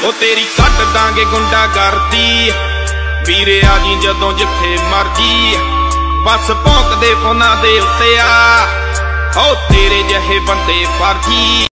ओ तेरी कट दांगे गुंडा करदी वीरे आ जी जदों जिथे मर्जी बस भौंकदे फोना दे उत्ते आ ओ तेरे जहे बंदे फर्जी।